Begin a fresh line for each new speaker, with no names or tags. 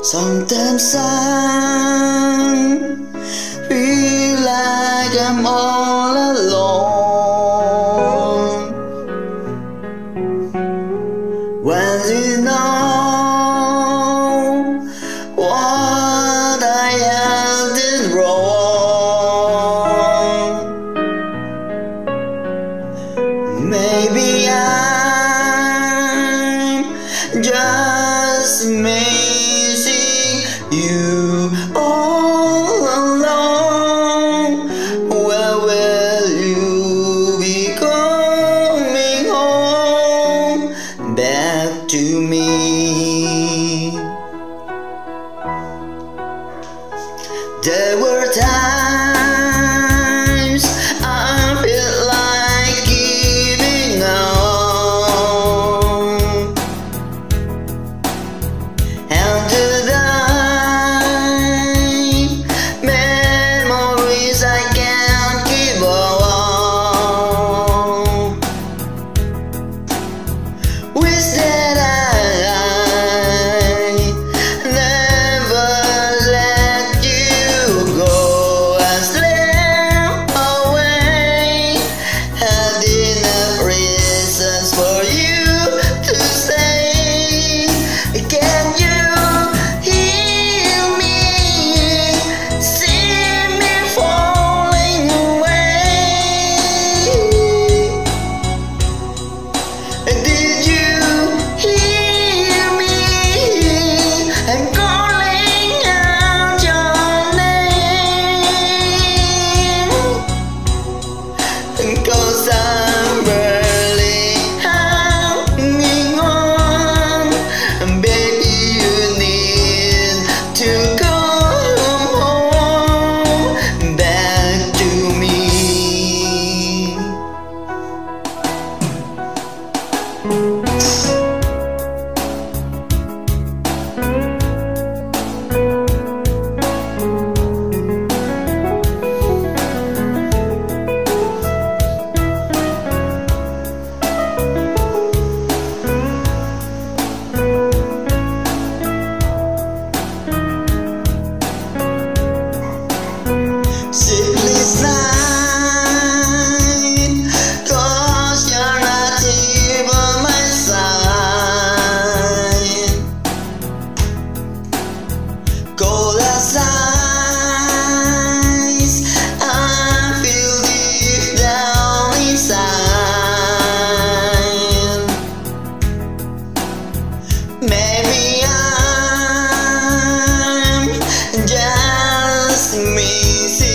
Sometimes I feel like I'm all alone. When you know what I have done wrong, maybe I'm just missing you all alone. Where will you be coming home back to me? There were times I felt like giving up, and tonight memories I can't give up. Wish that I never let you go and slip away. Had enough reasons for you to say, can you hear me? See me falling away. Did you hear me? I'm calling out your name, 'cause I'm barely hanging on. Baby, you need to come home back to me. Sleepless night, 'cause you're not here by my side. Cold as ice, I feel deep down inside. Maybe I'm just missing